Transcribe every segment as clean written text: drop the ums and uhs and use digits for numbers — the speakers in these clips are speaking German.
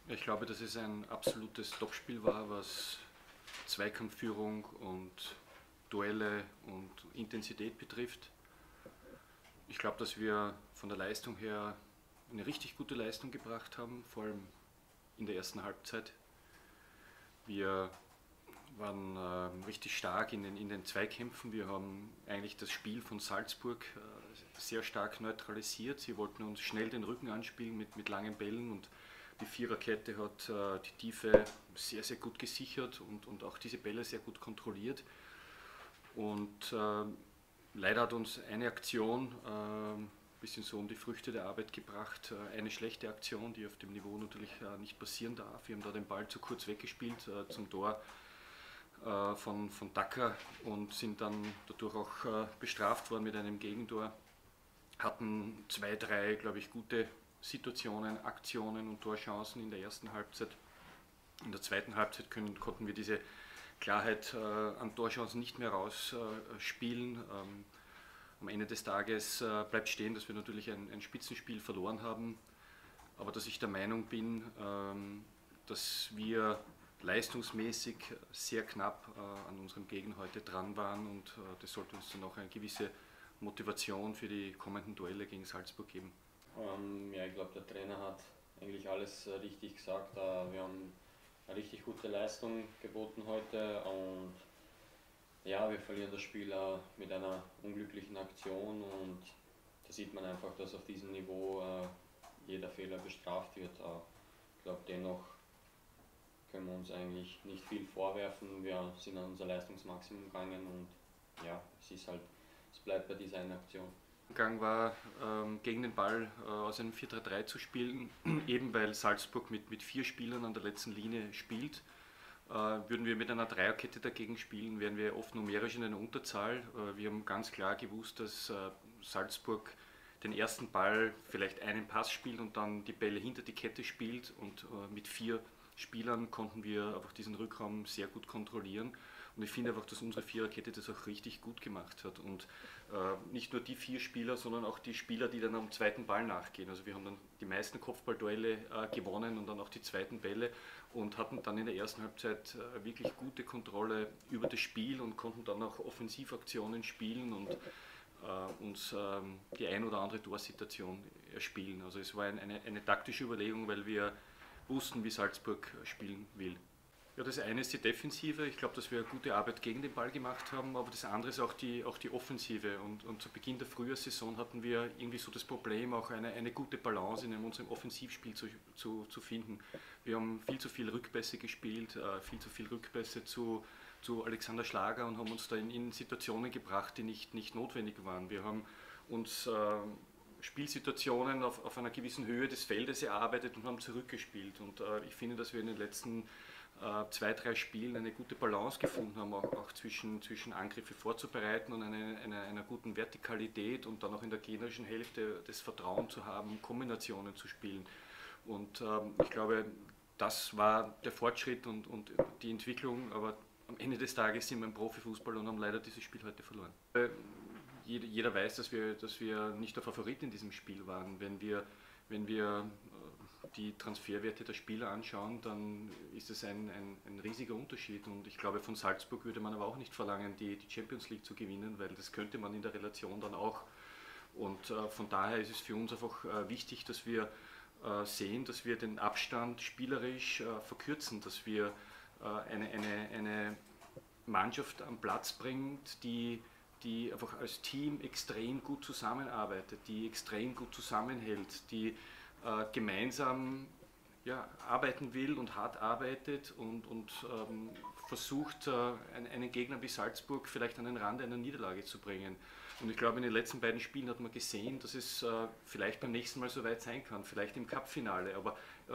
Ich glaube, dass es ein absolutes Topspiel war, was Zweikampfführung und Duelle und Intensität betrifft. Ich glaube, dass wir von der Leistung her eine richtig gute Leistung gebracht haben, vor allem in der ersten Halbzeit. Wir waren richtig stark in den Zweikämpfen. Wir haben eigentlich das Spiel von Salzburg sehr stark neutralisiert. Sie wollten uns schnell den Rücken anspielen mit langen Bällen, und die Viererkette hat die Tiefe sehr, sehr gut gesichert und auch diese Bälle sehr gut kontrolliert. Und leider hat uns eine Aktion ein bisschen so um die Früchte der Arbeit gebracht. Eine schlechte Aktion, die auf dem Niveau natürlich nicht passieren darf. Wir haben da den Ball zu kurz weggespielt zum Tor von Dacker und sind dann dadurch auch bestraft worden mit einem Gegentor. Hatten zwei, drei, glaube ich, gute Situationen, Aktionen und Torchancen in der ersten Halbzeit. In der zweiten Halbzeit konnten wir diese Klarheit an Torchancen nicht mehr rausspielen. Am Ende des Tages bleibt stehen, dass wir natürlich ein Spitzenspiel verloren haben, aber dass ich der Meinung bin, dass wir leistungsmäßig sehr knapp an unserem Gegner heute dran waren, und das sollte uns dann auch eine gewisse Motivation für die kommenden Duelle gegen Salzburg geben. Ja, ich glaube, der Trainer hat eigentlich alles richtig gesagt. Wir haben eine richtig gute Leistung geboten heute und ja, wir verlieren das Spiel mit einer unglücklichen Aktion, und da sieht man einfach, dass auf diesem Niveau jeder Fehler bestraft wird. Ich glaube, dennoch können wir uns eigentlich nicht viel vorwerfen. Wir sind an unser Leistungsmaximum gegangen und ja, es bleibt bei dieser einen Aktion. Gang war, gegen den Ball aus einem 4-3-3 zu spielen, eben weil Salzburg mit vier Spielern an der letzten Linie spielt. Würden wir mit einer Dreierkette dagegen spielen, wären wir oft numerisch in einer Unterzahl. Wir haben ganz klar gewusst, dass Salzburg den ersten Ball vielleicht einen Pass spielt und dann die Bälle hinter die Kette spielt, und mit vier Spielern konnten wir einfach diesen Rückraum sehr gut kontrollieren. Und ich finde einfach, dass unsere Viererkette das auch richtig gut gemacht hat. Und nicht nur die vier Spieler, sondern auch die Spieler, die dann am zweiten Ball nachgehen. Also wir haben dann die meisten Kopfballduelle gewonnen und dann auch die zweiten Bälle, und hatten dann in der ersten Halbzeit wirklich gute Kontrolle über das Spiel und konnten dann auch Offensivaktionen spielen und uns die ein oder andere Torsituation erspielen. Also es war eine taktische Überlegung, weil wir wussten, wie Salzburg spielen will. Ja, das eine ist die Defensive. Ich glaube, dass wir gute Arbeit gegen den Ball gemacht haben, aber das andere ist auch die Offensive. Und zu Beginn der Frühjahrssaison hatten wir irgendwie so das Problem, auch eine gute Balance in unserem Offensivspiel zu finden. Wir haben viel zu viel Rückpässe gespielt, viel zu viel Rückpässe zu Alexander Schlager, und haben uns da in Situationen gebracht, die nicht notwendig waren. Wir haben uns Spielsituationen auf einer gewissen Höhe des Feldes erarbeitet und haben zurückgespielt. Und ich finde, dass wir in den letzten zwei, drei Spielen eine gute Balance gefunden haben, auch zwischen Angriffe vorzubereiten und einer guten Vertikalität, und dann auch in der gegnerischen Hälfte das Vertrauen zu haben, Kombinationen zu spielen. Und ich glaube, das war der Fortschritt und die Entwicklung, aber am Ende des Tages sind wir im Profifußball und haben leider dieses Spiel heute verloren. Jeder weiß, dass wir nicht der Favorit in diesem Spiel waren. Wenn wir die Transferwerte der Spieler anschauen, dann ist es ein riesiger Unterschied. Und ich glaube, von Salzburg würde man aber auch nicht verlangen, die Champions League zu gewinnen, weil das könnte man in der Relation dann auch. Und von daher ist es für uns einfach wichtig, dass wir sehen, dass wir den Abstand spielerisch verkürzen, dass wir eine Mannschaft am Platz bringt, die einfach als Team extrem gut zusammenarbeitet, die extrem gut zusammenhält, die gemeinsam arbeiten will und hart arbeitet und versucht, einen Gegner wie Salzburg vielleicht an den Rand einer Niederlage zu bringen. Und ich glaube, in den letzten beiden Spielen hat man gesehen, dass es vielleicht beim nächsten Mal so weit sein kann, vielleicht im Cup-Finale, aber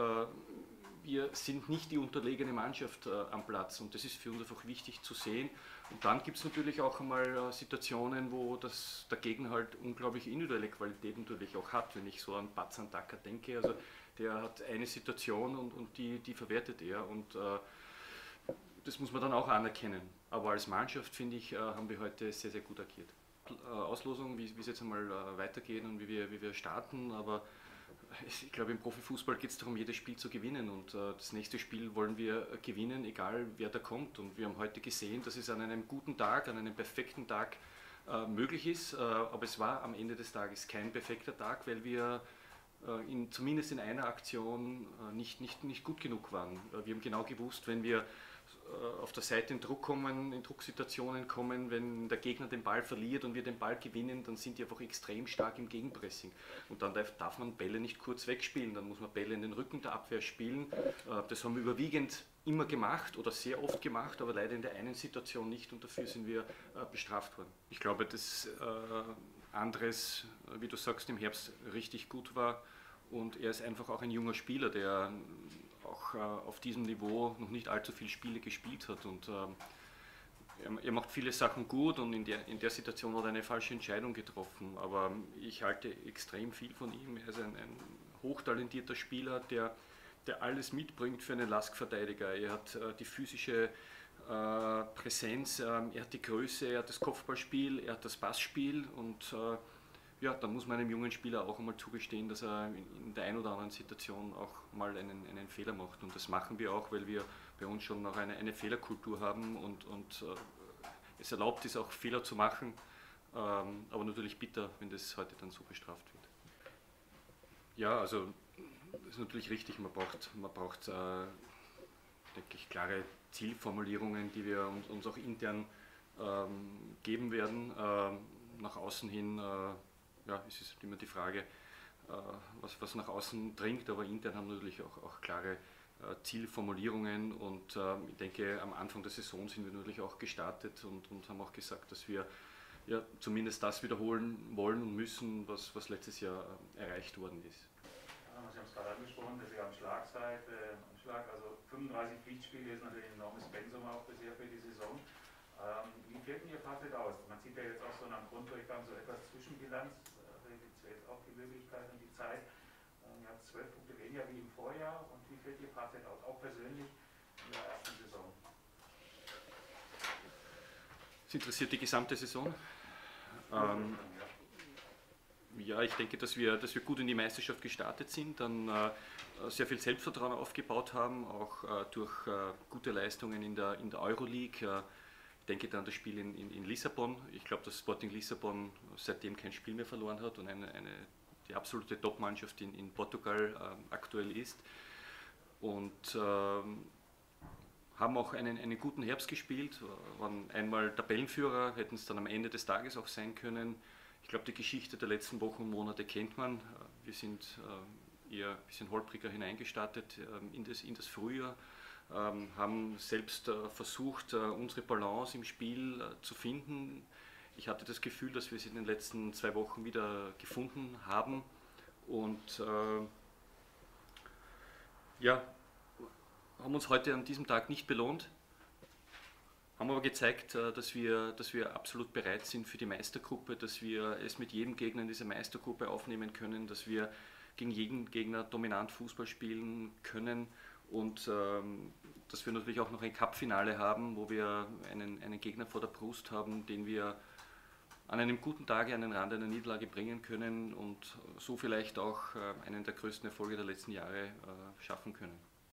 wir sind nicht die unterlegene Mannschaft am Platz, und das ist für uns einfach wichtig zu sehen. Und dann gibt es natürlich auch einmal Situationen, wo der Gegner halt unglaubliche individuelle Qualität natürlich auch hat. Wenn ich so an Bazan Dacker denke, also der hat eine Situation und die verwertet er, und das muss man dann auch anerkennen. Aber als Mannschaft, finde ich, haben wir heute sehr, sehr gut agiert. Auslosung, wie es jetzt einmal weitergeht und wie wir starten, aber Ich glaube, im Profifußball geht es darum, jedes Spiel zu gewinnen und das nächste Spiel wollen wir gewinnen, egal wer da kommt. Und wir haben heute gesehen, dass es an einem guten Tag, an einem perfekten Tag möglich ist, aber es war am Ende des Tages kein perfekter Tag, weil wir zumindest in einer Aktion nicht gut genug waren. Wir haben genau gewusst, wenn wir auf der Seite in Druck kommen, in Drucksituationen kommen, wenn der Gegner den Ball verliert und wir den Ball gewinnen, dann sind die einfach extrem stark im Gegenpressing. Und dann darf man Bälle nicht kurz wegspielen, dann muss man Bälle in den Rücken der Abwehr spielen. Das haben wir überwiegend immer gemacht oder sehr oft gemacht, aber leider in der einen Situation nicht und dafür sind wir bestraft worden. Ich glaube, dass Andres, wie du sagst, im Herbst richtig gut war und er ist einfach auch ein junger Spieler, der auch auf diesem Niveau noch nicht allzu viele Spiele gespielt hat und er macht viele Sachen gut und in der Situation hat er eine falsche Entscheidung getroffen, aber ich halte extrem viel von ihm. Er ist ein hochtalentierter Spieler, der alles mitbringt für einen Lask-Verteidiger. Er hat die physische Präsenz, er hat die Größe, er hat das Kopfballspiel, er hat das Passspiel und ja, dann muss man einem jungen Spieler auch einmal zugestehen, dass er in der einen oder anderen Situation auch mal einen Fehler macht. Und das machen wir auch, weil wir bei uns schon noch eine Fehlerkultur haben und es erlaubt ist, auch Fehler zu machen. Aber natürlich bitter, wenn das heute dann so bestraft wird. Ja, also das ist natürlich richtig, man braucht denke ich, klare Zielformulierungen, die wir uns auch intern geben werden. Nach außen hin ja, es ist immer die Frage, was nach außen dringt, aber intern haben wir natürlich auch klare Zielformulierungen und ich denke, am Anfang der Saison sind wir natürlich auch gestartet und haben auch gesagt, dass wir ja, zumindest das wiederholen wollen und müssen, was letztes Jahr erreicht worden ist. Ja, Sie haben es gerade angesprochen, dass ihr am Schlag seid, also 35 Pflichtspiele ist natürlich ein enormes Pensum auch bisher für die Saison. Wie fällt denn Ihr Fazit aus? Man sieht ja jetzt auch so nach dem Grunddurchgang so etwas Zwischenbilanz, da gibt es ja jetzt auch die Möglichkeit und die Zeit. Ihr habt 12 Punkte weniger wie im Vorjahr und wie fällt Ihr Fazit aus, auch persönlich in der ersten Saison? Es interessiert die gesamte Saison. Ja, ich denke, dass wir gut in die Meisterschaft gestartet sind, dann sehr viel Selbstvertrauen aufgebaut haben, auch durch gute Leistungen in der Euroleague. Ich denke dann an das Spiel in Lissabon. Ich glaube, dass Sporting Lissabon seitdem kein Spiel mehr verloren hat und die absolute Top-Mannschaft in Portugal aktuell ist. Und haben auch einen guten Herbst gespielt, waren einmal Tabellenführer, hätten es dann am Ende des Tages auch sein können. Ich glaube, die Geschichte der letzten Wochen und Monate kennt man. Wir sind eher ein bisschen holpriger hineingestartet in das Frühjahr, haben selbst versucht, unsere Balance im Spiel zu finden. Ich hatte das Gefühl, dass wir sie in den letzten 2 Wochen wieder gefunden haben und ja, haben uns heute an diesem Tag nicht belohnt, haben aber gezeigt, dass wir absolut bereit sind für die Meistergruppe, dass wir es mit jedem Gegner in dieser Meistergruppe aufnehmen können, dass wir gegen jeden Gegner dominant Fußball spielen können und dass wir natürlich auch noch ein Cup-Finale haben, wo wir einen Gegner vor der Brust haben, den wir an einem guten Tage an den Rand einer Niederlage bringen können und so vielleicht auch einen der größten Erfolge der letzten Jahre schaffen können.